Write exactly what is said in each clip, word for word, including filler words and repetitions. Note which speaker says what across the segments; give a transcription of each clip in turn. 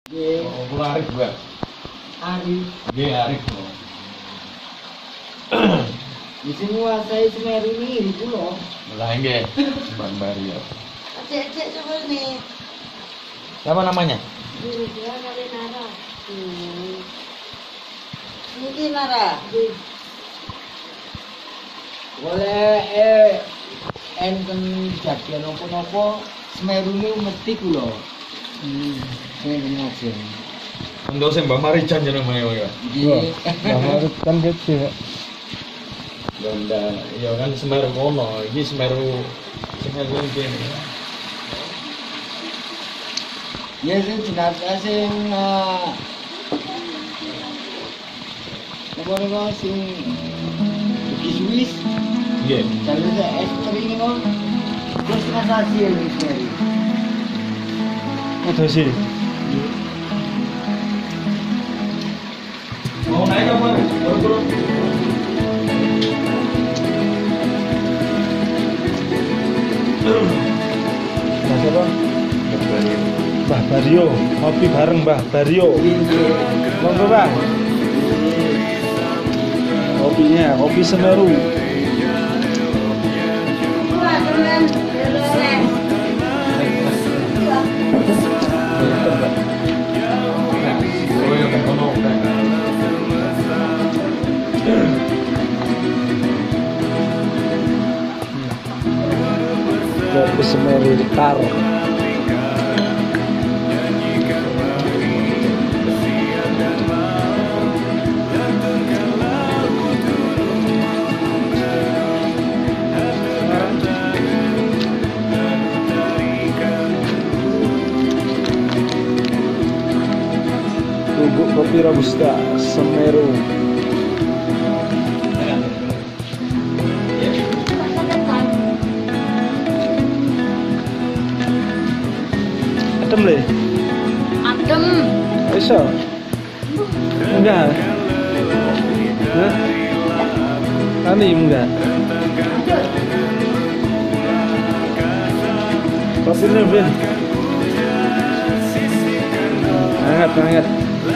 Speaker 1: Nggih.
Speaker 2: Oh, kula Arif, Mbak.
Speaker 1: Arif.
Speaker 2: Nggih, Arif.
Speaker 1: Di sini nguasai Semeru ini itu loh.
Speaker 2: Lah nggih, Mbak Mario.
Speaker 3: Cek-cek coba nih.
Speaker 2: Siapa namanya?
Speaker 3: Ini dia kali Nara.
Speaker 1: Hmm.
Speaker 3: Ini Nara.
Speaker 1: Boleh eh enten jadian nopo-nopo Semeru ini mesti kula. Hmm. Saya ngajeng.
Speaker 2: Untuk sing Mbak Marijan jenenge ya.
Speaker 1: Nggih.
Speaker 4: Mbak Marit kan kecil.
Speaker 2: Benda, iya kan Semeru kono, iki Semeru Semeru kene.
Speaker 1: Ya sing jenazah sing apa-apa sing di Swiss.
Speaker 2: Nggih.
Speaker 1: Jalur saya es kering kok. Terus kasasi ya wis mari.
Speaker 4: Ada sih.
Speaker 2: Mau naik apa? Turun-turun.
Speaker 4: Mbah siapa? Mbah Bario, kopi bareng Mbah Bario. Monggo Bang. Kopinya, kopi Semeru.
Speaker 3: Wah, keren. Keren.
Speaker 2: Oh, iya kan kono.
Speaker 4: Kopi Semeru Tar. Bubuk kopi Robusta Semeru. Adem le?
Speaker 3: Adem.
Speaker 4: Iso? Enggak. Hah? Kali enggak. Kopi ini Ben. Hangat, hangat.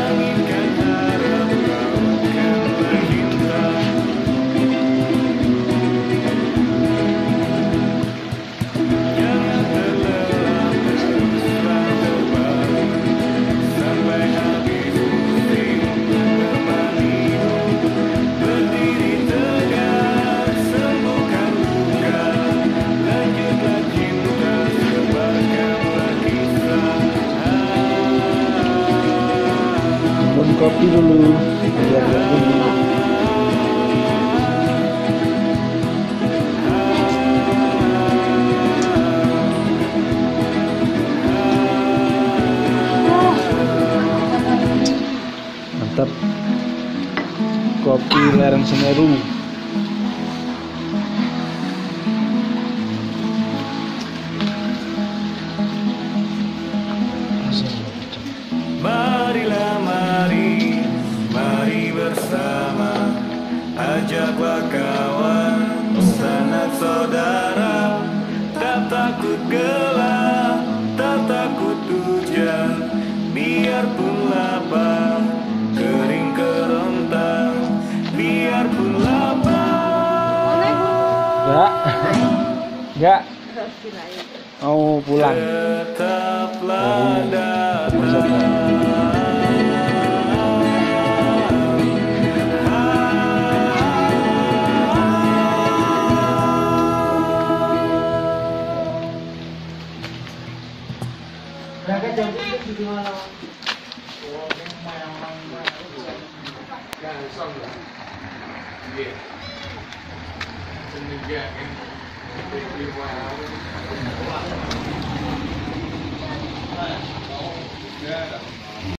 Speaker 4: Minum kopi dulu biar nggak bunyi. Mantap. Kopi lereng Semeru.
Speaker 5: Marilah mari, mari bersama, ajaklah kawan, sanak saudara, tak takut gelap, tak takut hujan, biarpun lapar, kering kerontang, biarpun lapar.
Speaker 4: Enggak. Enggak. Mau pulang.
Speaker 5: Tetaplah
Speaker 4: Dari
Speaker 5: datang.
Speaker 1: Berangkat jam tujuh di mana?
Speaker 2: Yeah.